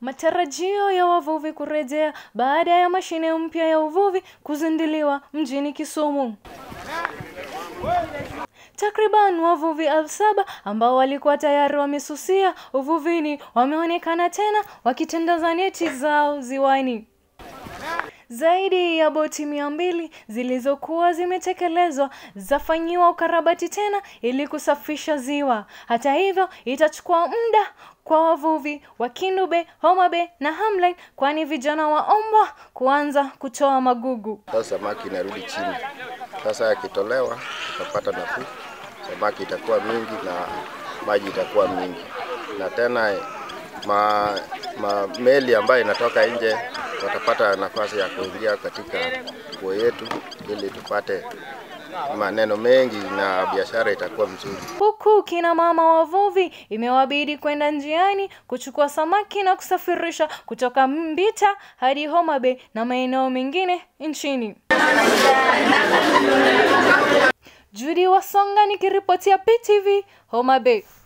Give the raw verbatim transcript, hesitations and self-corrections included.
Matarajio ya wavuvi kurejea baada ya mashine mpya ya uvuvi kuzinduliwa mjini Kisumu. Takriban wavuvi elfu saba ambao walikuwa tayari wamesusia uvuvini wameonekana tena wakitenda neti zao ziwani. Zaidi ya boti mia mbili zilizokuwa zimetekelezwa zafanyiwa ukarabati tena ili kusafisha ziwa. Hata hivyo itachukua muda kwa wavuvi wa Kendu Bay, Homa Bay na Hamline, kwani vijana waombwa kuanza kutoa magugu. Sasa samaki inarudi chini. Sasa ikitolewa tutapata nafuu. Samaki itakuwa mingi na maji itakuwa mingi. Na tena ma, ma meli ambayo inatoka nje watapata nafasi ya kuingia katika ufuo yetu ili tupate maneno mengi na biashara itakuwa mzuri. Huku kina mama wavuvi imewabidi kwenda njiani kuchukua samaki na kusafirisha kutoka Mbita hadi Homa Bay na maeneo mengine nchini. Judy Wasonga nikiripotia P T V, Homa Bay.